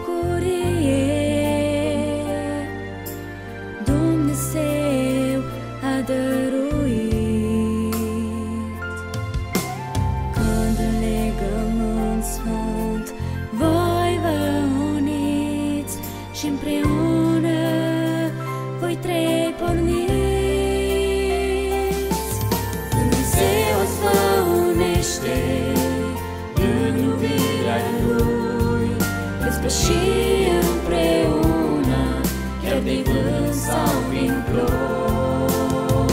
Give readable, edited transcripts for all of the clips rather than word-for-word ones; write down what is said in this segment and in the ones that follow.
bucurie. Dumnezeu a dăruit, când în legământ sfânt voi vă uniți și împreună voi trei porniți. Dumnezeu îți vă unește în iubirea Lui, veți păși împreună, chiar de vânt sau prin ploi.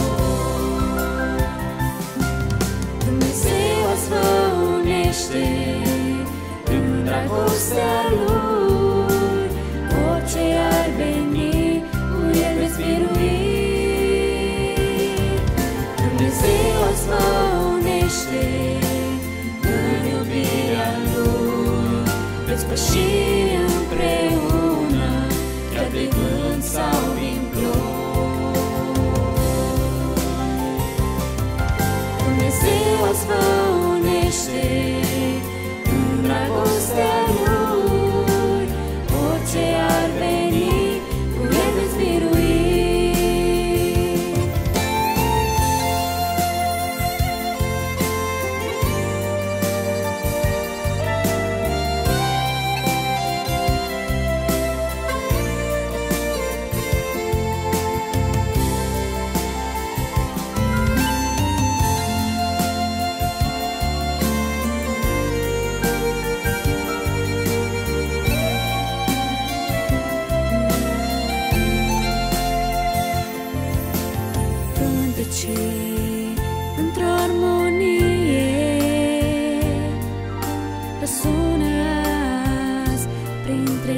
Dumnezeu îți vă unește în dragostea Lui, orice ar veni, cu El veți birui. Dumnezeu îți vă unește în iubirea Lui, veți păși împreună, chiar de vânt sau prin ploi. Dumnezeu îți vă unește în dragostea Lui, orice ar veni, cu El veți birui. Într-o armonie răsună azi printre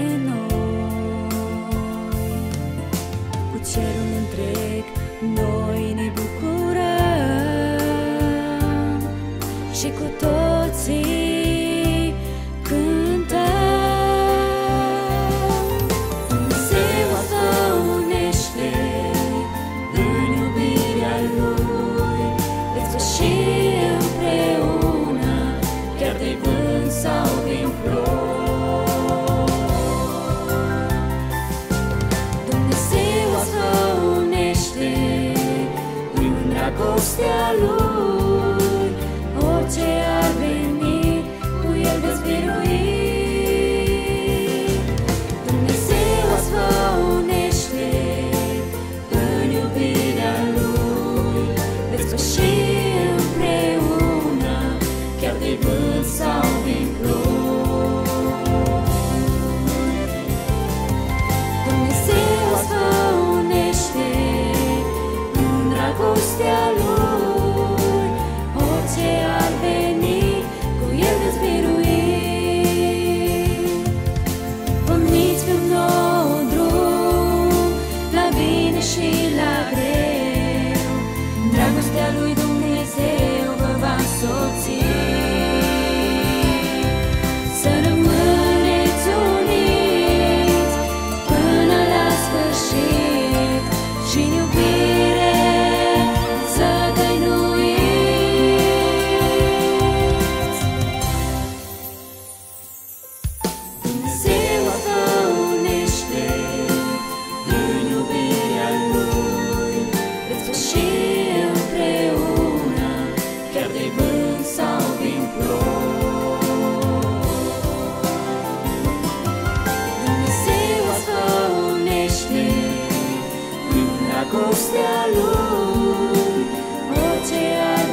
noi, cu cerul întreg noi ne bucurăm și cu toții cântăm. Dumnezeu vă unește în iubirea Lui, veți păși împreună, chiar de vânt sau din ploi. Dumnezeu vă unește în dragostea Lui, orice ar veni, cu El veți birui. Dumnezeu vă unește în iubirea Lui, veți păși împreună, chiar de vânt sau din ploi. Dumnezeu vă unește în dragostea Lui, orice ar veni, cu El veți birui. Porniți pe un nou drum, la bine și la greu, dragostea lui Dumnezeu vă va însoți. Să rămâneți uniți până la sfârșit și în iubire să dăinuiți. Dumnezeu vă unește în iubirea Lui, veți păși împreună, chiar de vânt sau din ploi. Dumnezeu vă unește în dragostea Lui, orice ar